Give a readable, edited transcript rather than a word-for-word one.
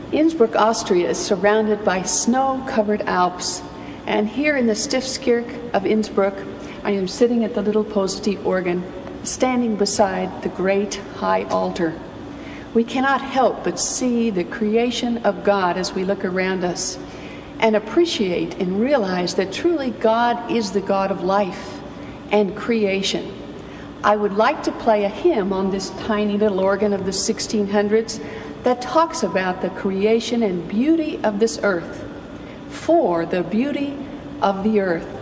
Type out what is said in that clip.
Innsbruck, Austria is surrounded by snow-covered Alps, and here in the Stiftskirche of Innsbruck, I am sitting at the little positive organ, standing beside the great high altar. We cannot help but see the creation of God as we look around us, and appreciate and realize that truly God is the God of life and creation. I would like to play a hymn on this tiny little organ of the 1600s that talks about the creation and beauty of this earth. For the beauty of the earth,